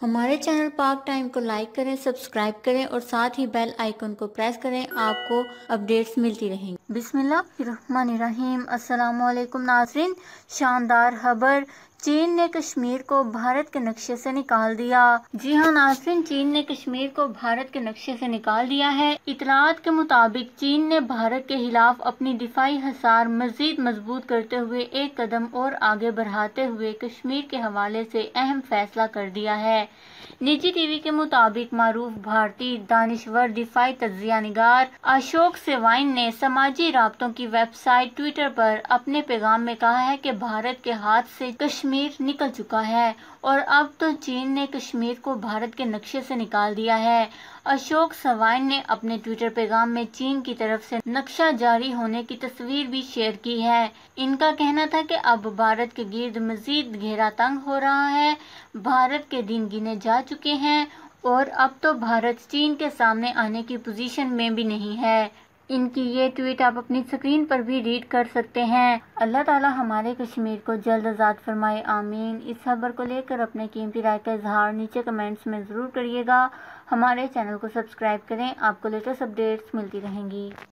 ہمارے چینل پاک ٹائم کو لائک کریں، سبسکرائب کریں اور ساتھ ہی بیل آئیکن کو پریس کریں، آپ کو اپڈیٹس ملتی رہیں گی۔ بسم اللہ الرحمن الرحیم۔ السلام علیکم ناظرین، شاندار خبر، چین نے کشمیر کو بھارت کے نقشے سے نکال دیا۔ جی ہاں ناظرین، چین نے کشمیر کو بھارت کے نقشے سے نکال دیا ہے۔ اطلاعات کے مطابق چین نے بھارت کے خلاف اپنی دفاعی حصار مزید مضبوط کرتے ہوئے ایک قدم اور آگے بڑھاتے ہوئے کشمیر کے حوالے سے اہم فیصلہ کر دیا ہے۔ نجی ٹی وی کے مطابق معروف بھارتی دانشور دفاعی تجزیہ نگار اشوک سوائن نے سماجی رابطوں کی ویب سائٹ ٹویٹر پر اپنے پیغام میں کہا ہے کہ بھارت کے ہاتھ سے کشمیر نکل چکا ہے اور اب تو چین نے کشمیر کو بھارت کے نقشے سے نکال دیا ہے۔ اشوک سوائن نے اپنے ٹویٹر پیغام میں چین کی طرف سے نقشہ جاری ہونے کی تصویر بھی شیئر کی ہے۔ ان کا کہنا تھا کہ اب بھارت کے گرد مزید گھیرا تنگ ہو رہا ہے، بھارت کے دن گنے جا چکے ہیں اور اب تو بھارت چین کے سامنے آنے کی پوزیشن میں بھی نہیں ہے۔ ان کی یہ ٹویٹ آپ اپنی اسکرین پر بھی ریڈ کر سکتے ہیں۔ اللہ تعالی ہمارے کشمیر کو جلد آزاد فرمائے، آمین۔ اس خبر کو لے کر اپنے قیمتی رائے کا اظہار نیچے کمنٹس میں ضرور کریے گا۔ ہمارے چینل کو سبسکرائب کریں، آپ کو لیٹسٹ اپڈیٹس ملتی رہیں گی۔